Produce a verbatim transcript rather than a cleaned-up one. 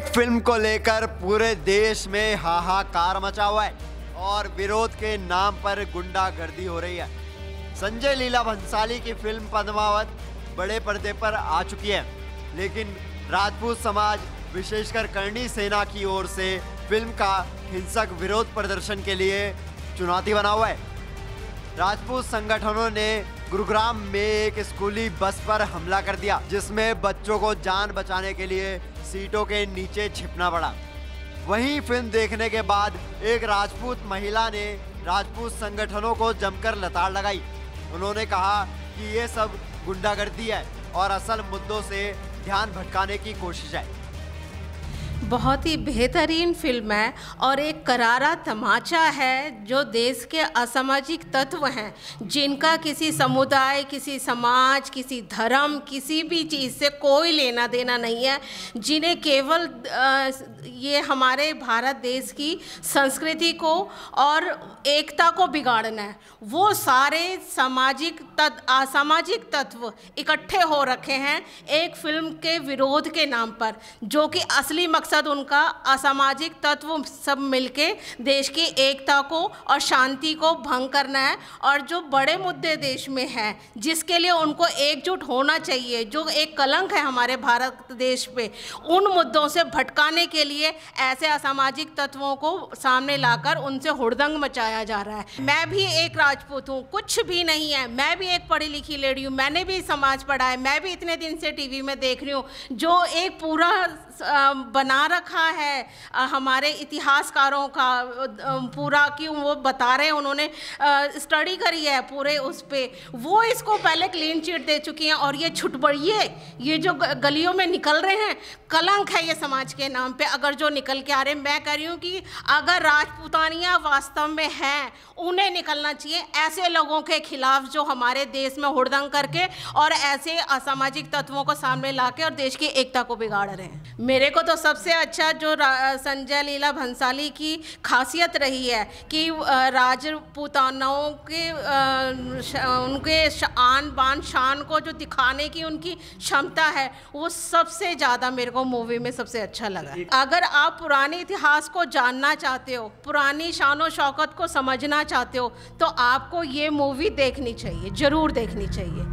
Film को लेकर पूरे देश में हाहाकार मचा हुआ है और विरोध के नाम पर गुंडागर्दी हो रही है। संजय लीला भंसाली की फिल्म पद्मावत बड़े पर्दे पर आ चुकी है, लेकिन राजपूत समाज विशेषकर करणी सेना की ओर से फिल्म का हिंसक विरोध प्रदर्शन के लिए चुनौती बना हुआ है। राजपूत संगठनों ने गुरुग्राम में एक स्कूली बस पर हमला कर दिया, जिसमें बच्चों को जान बचाने के लिए सीटों के नीचे छिपना पड़ा। वहीं फिल्म देखने के बाद एक राजपूत महिला ने राजपूत संगठनों को जमकर लताड़ लगाई। उन्होंने कहा कि ये सब गुंडागर्दी है और असल मुद्दों से ध्यान भटकाने की कोशिश है। बहुत ही बेहतरीन फिल्म है और एक करारा तमाचा है जो देश के असामाजिक तत्व हैं, जिनका किसी समुदाय, किसी समाज, किसी धर्म, किसी भी चीज़ से कोई लेना देना नहीं है, जिन्हें केवल ये हमारे भारत देश की संस्कृति को और एकता को बिगाड़ना है। वो सारे सामाजिक तत्व, असामाजिक तत्व इकट्ठे हो रखे हैं एक फिल्म के विरोध के नाम पर, जो कि असली मकसद उनका असामाजिक तत्व सब मिलके देश की एकता को और शांति को भंग करना है। और जो बड़े मुद्दे देश में हैं, जिसके लिए उनको एकजुट होना चाहिए, जो एक कलंक है हमारे भारत देश पे, उन मुद्दों से भटकाने के लिए ऐसे असामाजिक तत्वों को सामने लाकर उनसे हुड़दंग मचाया जा रहा है। मैं भी एक राजपूत हूँ, कुछ भी नहीं है, मैं भी एक पढ़ी लिखी लेडी हूँ, मैंने भी समाज पढ़ा है, मैं भी इतने दिन से टीवी में देख रही हूँ जो एक पूरा बना रखा है हमारे इतिहासकारों का पूरा, क्यों वो बता रहे हैं, उन्होंने स्टडी करी है पूरे उस पे, वो इसको पहले क्लीन चिट दे चुकी हैं। और ये छुटबड़िए ये जो गलियों में निकल रहे हैं, कलंक है ये समाज के नाम पे अगर जो निकल के आ रहे हैं। मैं कह रही हूँ कि अगर राजपूतानियाँ वास्तव में हैं, उन्हें निकलना चाहिए ऐसे लोगों के खिलाफ जो हमारे देश में हुड़दंग करके और ऐसे असामाजिक तत्वों को सामने लाके और देश की एकता को बिगाड़ रहे हैं। मेरे को तो सबसे अच्छा जो संजय लीला भंसाली की खासियत रही है कि राजपूतानाओं के उनके आन बान शान को जो दिखाने की उनकी क्षमता है, वो सबसे ज़्यादा मेरे को मूवी में सबसे अच्छा लगा। अगर आप पुराने इतिहास को जानना चाहते हो, पुरानी शान और शौकत को समझना चाहते हो, तो आपको ये मूवी देखनी चाहिए, ज़रूर देखनी चाहिए।